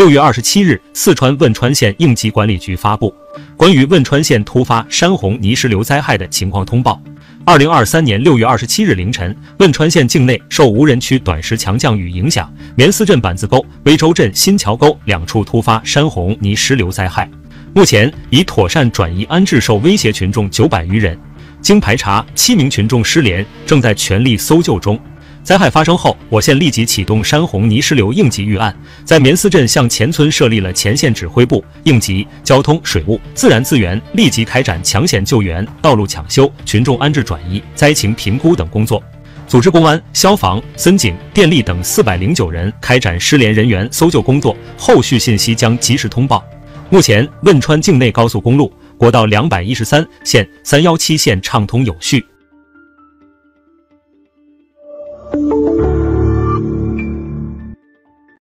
6月27日，四川汶川县应急管理局发布关于汶川县突发山洪泥石流灾害的情况通报。2023年6月27日凌晨，汶川县境内受无人区短时强降雨影响，绵思镇板子沟、威州镇新桥沟2处突发山洪泥石流灾害，目前已妥善转移安置受威胁群众900余人。经排查，7名群众失联，正在全力搜救中。灾害发生后，我县立即启动山洪泥石流应急预案，在绵思镇向前村设立了前线指挥部，应急、交通、水务、自然资源立即开展抢险救援、道路抢修、群众安置转移、灾情评估等工作，组织公安、消防、森警、电力等409人开展失联人员搜救工作，后续信息将及时通报。目前，汶川境内高速公路、国道213线、317线畅通有序。